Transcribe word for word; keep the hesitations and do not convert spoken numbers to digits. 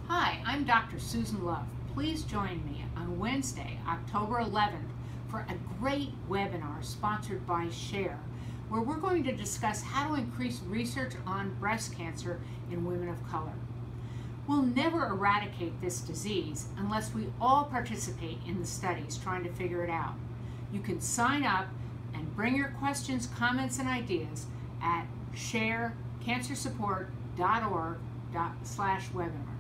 Hi, I'm Doctor Susan Love. Please join me on Wednesday, October eleventh, for a great webinar sponsored by SHARE, where we're going to discuss how to increase research on breast cancer in women of color. We'll never eradicate this disease unless we all participate in the studies trying to figure it out. You can sign up and bring your questions, comments, and ideas at share cancer support dot org slash webinar.